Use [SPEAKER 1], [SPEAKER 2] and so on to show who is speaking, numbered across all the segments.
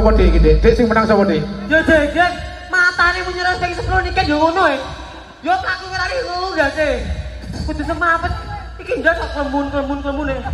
[SPEAKER 1] sapa Dik iki, Dik? Dik sing menang sapa, Dik?
[SPEAKER 2] Yo Dik, matane menyerah sing 10 niken yo ngono e. Yo aku ngerani ngono gak sih. Kudu semapet. Iki ndak sak klemun e.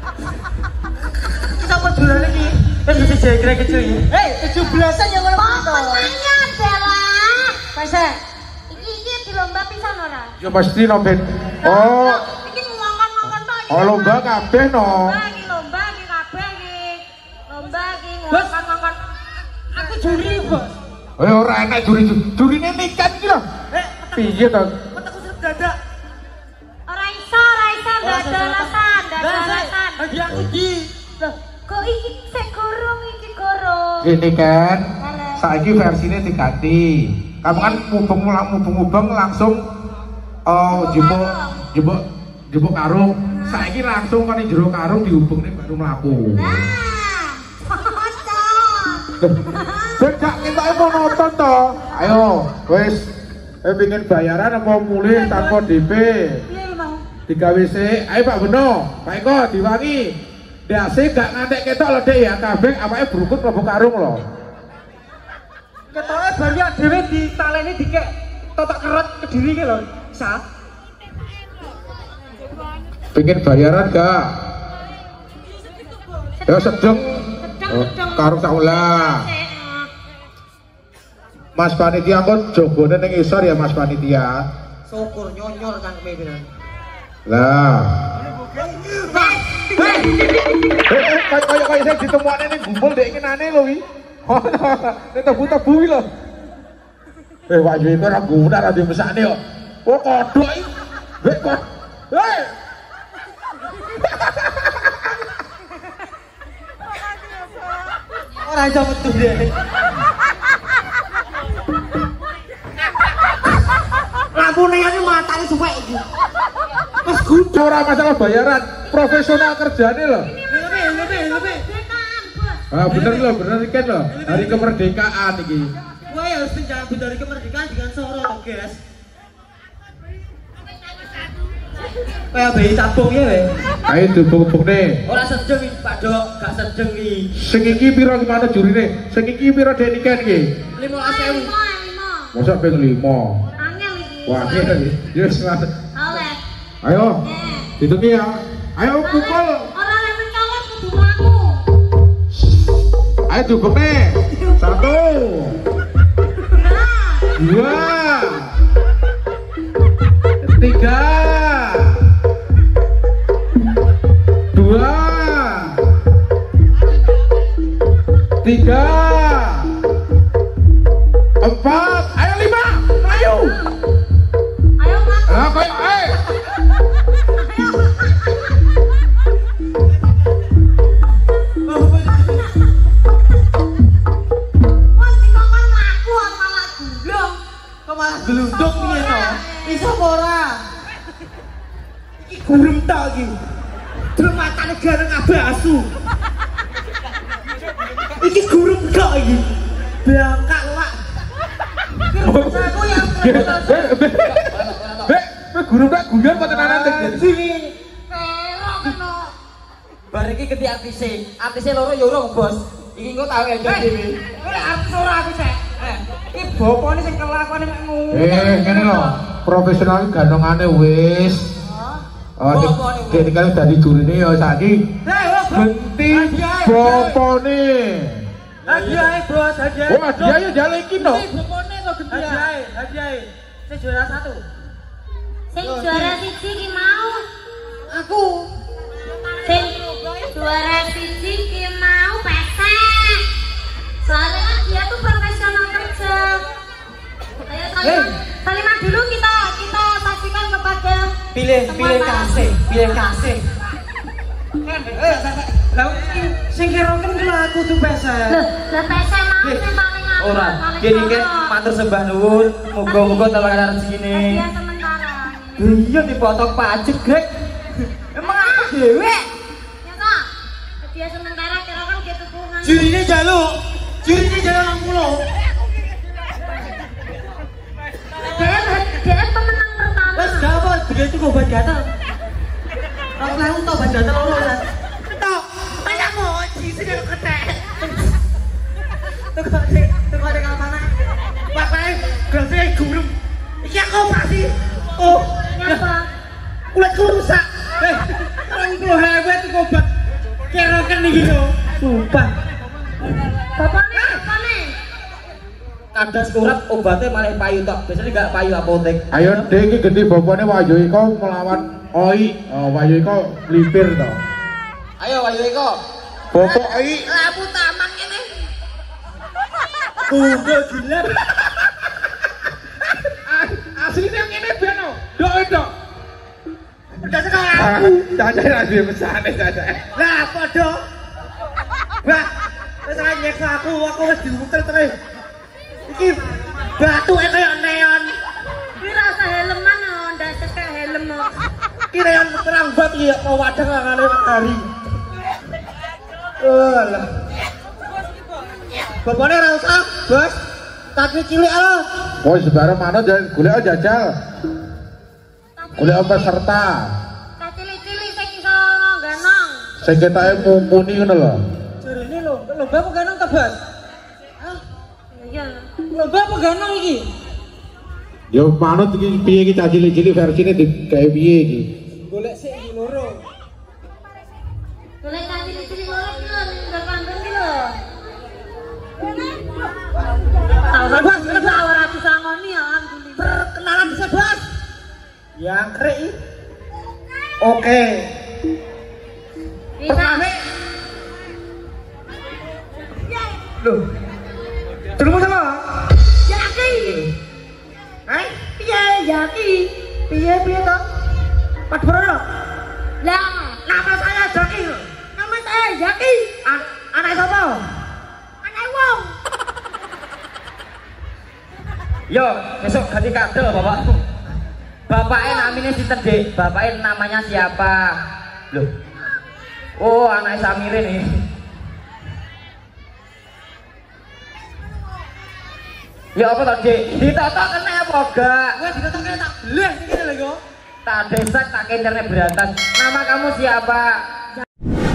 [SPEAKER 2] Sapa jurane iki? Wis mesti jegrek kecil iki. Hei, 17-an yang ngono to.
[SPEAKER 3] Pokoknya adalah
[SPEAKER 2] Pese.
[SPEAKER 3] iki dilomba pisan ora?
[SPEAKER 1] Ya pasti no, Ben. Oh.
[SPEAKER 3] Iki ngongkon-ngongkon tok iki.
[SPEAKER 1] Oh, lomba kabeh no.
[SPEAKER 3] Lomba iki kabeh iki. Lomba iki ngongkon-ngongkon.
[SPEAKER 2] Aku juri, Bos.
[SPEAKER 1] Ora enak jurine nikan iki lho. Piye to?
[SPEAKER 2] Meteku serep dadak.
[SPEAKER 3] Ora iso dadasan.
[SPEAKER 2] Bagi aku iki.
[SPEAKER 3] Loh, kok iki sik gorong iki gorong.
[SPEAKER 1] Ini kan saiki versinya diganti. Kamu kan mubeng langsung jebuk karung. Saiki langsung kan jero karung dihubungne baru mlaku.
[SPEAKER 3] Nah.
[SPEAKER 1] Ben gak ngentoke monoton to. Ayo, wis pengen bayaran apa mulih tanpa DP?
[SPEAKER 3] Piye mau?
[SPEAKER 1] Digawe sik. Ayo Pak Beno, Pak Eko diwangi. Dase gak ngantek ketok lho Dek ya, kabeh awake brukut mlebu karung lho.
[SPEAKER 2] Ketoke bari dhewe ditaleni dikek totok keret Kediri ki lho. Sa.
[SPEAKER 1] Pengen bayaran gak? Ya sedeng. Karung saula. Mas panitia kok jogone ning isor ya Mas panitia.
[SPEAKER 2] Syukur nyonyor kan kemene.
[SPEAKER 1] Lah. Kayak saya ditemukane ning gumpul dek kenane lho wi. Nek tebu-tebu wi lho. Wak yo itu ora guna ra dimesakne kok. Oh kodhok iki. Wek kok. Hei.
[SPEAKER 2] Ora iso metu deh. Lampune iki matane suwek iki.
[SPEAKER 1] Mas guna ora masalah bayaran, profesional kerjane lho.
[SPEAKER 2] Lebih.
[SPEAKER 1] Ah bener lho, bener iki lho. Hari kemerdekaan iki.
[SPEAKER 2] Gue harus menyambut dari kemerdekaan dengan soro, guys. Kayak bayi tabung ya, weh.
[SPEAKER 1] Ayo dibung-bungne.
[SPEAKER 2] Ora sedeng iki, Pak Dok, gak sedeng iki.
[SPEAKER 1] Sing iki pira gimana jurine? Sing iki pira dek niken iki?
[SPEAKER 3] 15.000.
[SPEAKER 1] Mosok ping 5.
[SPEAKER 3] Angel iki.
[SPEAKER 1] Wah, iki. Yes, Mas.
[SPEAKER 3] Oleh.
[SPEAKER 1] Ayo. Ditungi ya. Ayo pukul.
[SPEAKER 3] Ora lek mencolot kudu mlaku.
[SPEAKER 1] Ayo dibungne. 1. 2. 3. 3. 4. Ayo 5. Ayo.
[SPEAKER 3] Ayo mlaku.
[SPEAKER 1] Ah, koyo ae.
[SPEAKER 3] Wes dikongkon mlaku malah gulung.
[SPEAKER 2] Kok malah gelundung piye to? Iso apa ora? Iki gurem tok iki. Terus matane gareng kabeh asu. Iki gurem tok iki. Bangkak lho, Pak. Aku yang
[SPEAKER 1] Bek, guru tak guyon apa tenanan
[SPEAKER 2] sini.
[SPEAKER 3] Perok kena.
[SPEAKER 2] Bar iki ganti artise loro ya urung, Bos. Iki engko tau ya dhewe. Ora artis ora aku cek. Iki bapane sing kelakuane mek ngono.
[SPEAKER 1] Ngene lho, profesional gandongane wis. Dek kali dadi jurine ya saiki. Genti bapane.
[SPEAKER 2] Hadiah, Bos, hadiah.
[SPEAKER 1] Oh, hadiahnya jale iki no.
[SPEAKER 2] Bapane to genti. Hadiah. Sing juara 1.
[SPEAKER 3] Sing juara siji ki mau.
[SPEAKER 2] Aku.
[SPEAKER 3] Sing juara siji ki mau pesek. Soalnya kan dia tuh profesional kerja. Ayo Salimah dulu kita saksikan kepada
[SPEAKER 2] Pilih kasih. Lah sing keroken ku aku tuh pesek.
[SPEAKER 3] Lah pesek mau sing paling anu.
[SPEAKER 2] Ora, kene iki matur sembah nuwun, muga-muga tambah rezekine.
[SPEAKER 3] Hadiah sementara.
[SPEAKER 2] Iya dipotong pajak, Greg. Emang aku dhewe.
[SPEAKER 3] Ya kak, hadiah sementara kira kan dia tukungan.
[SPEAKER 2] Jurine jaluk 60.
[SPEAKER 3] Dia pemenang pertama.
[SPEAKER 2] Wes gak apa, begitu kok obat gatal. Aku langsung tau obat gatal loro ya. Tok, banyak moji sing ketek. Tukang ada mana? Pakai gelasnya gurem. Iki aku operasi. Oh,
[SPEAKER 3] Ngapa?
[SPEAKER 2] kulit rusak. Orang itu hebat itu obat. Kerokan nih gitu. Sumpah.
[SPEAKER 3] Bapaknya apa nih?
[SPEAKER 2] Ada surat obatnya malah payu tok. Biasanya enggak payu apotek.
[SPEAKER 1] Ayo dek iki gede bapakne Wahyu Iko melawan Oi. Oh, Wahyu Iko lipir to.
[SPEAKER 2] Ayo Wahyu Eko.
[SPEAKER 1] Bapak Oi
[SPEAKER 3] Lampu taman ini.
[SPEAKER 2] Google gila.
[SPEAKER 1] asline ngene ben no. Dok.
[SPEAKER 2] Udah sekarang.
[SPEAKER 1] Caca radio mesane caca.
[SPEAKER 2] Lah padha. Wah, wis ora nyeksa aku wis diutel terus. Iki batuke kaya neon.
[SPEAKER 3] Ini rasa helman loh, dasar kayak helm loh.
[SPEAKER 2] Iki neon terang banget iki ya wadang ngene hari. Alah. Bapaknya ora usah, Bos. Tapi cilik lho.
[SPEAKER 1] Oh, sebarang manut ya golek jajal. Golek peserta.
[SPEAKER 3] Tak cilik-cilik saya iso ganong.
[SPEAKER 1] Sing ketake mumpuni ngono lho.
[SPEAKER 2] Jarine lho, lomba apa ganong ta, Bos? Hah?
[SPEAKER 3] Iya.
[SPEAKER 2] Lomba apa ganong iki?
[SPEAKER 1] Yo manut iki piye iki cah cilik-cilik versine digawe piye iki?
[SPEAKER 2] Golek sik iki loro.
[SPEAKER 3] Boleh tak cilik-cilik orang kan, udah kandung gitu. Tahu ratu sangoni alhamdulillah.
[SPEAKER 2] Perkenalan bisa, Bos. Yang krek iki. Oke.
[SPEAKER 3] Bisa.
[SPEAKER 2] Pertama. Loh. Terus sama?
[SPEAKER 3] Yaki.
[SPEAKER 2] Hah?
[SPEAKER 3] Piye Yaki?
[SPEAKER 2] Piye to? Padahal
[SPEAKER 3] Lah,
[SPEAKER 2] nama saya Jaki.
[SPEAKER 3] nama saya Yaki.
[SPEAKER 2] Anak siapa?
[SPEAKER 3] Anak wong.
[SPEAKER 2] Yo, besok ganti kado bapak. Bapaknya namanya sinten Dik? Bapaknya namanya siapa? Loh. Oh, anak Samire nih. Ya apa tadi? Ditotok kena apa enggak? Gue ditotok kena tak belah iki lho, tak desak tak kencernya berantas. Nama kamu siapa?